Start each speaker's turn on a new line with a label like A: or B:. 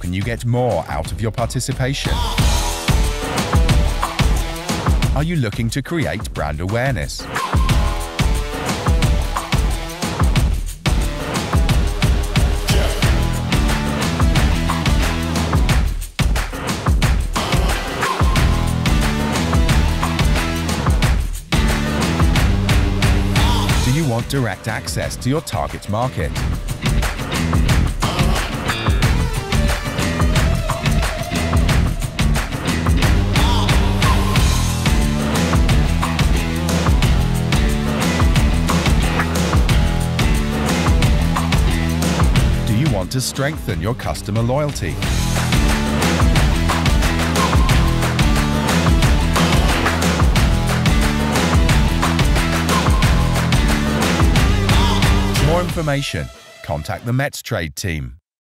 A: helping you get more out of your participation? Are you looking to create brand awareness? Do you want direct access to your target market? Do you want to strengthen your customer loyalty? For more information, contact the Metstrade team.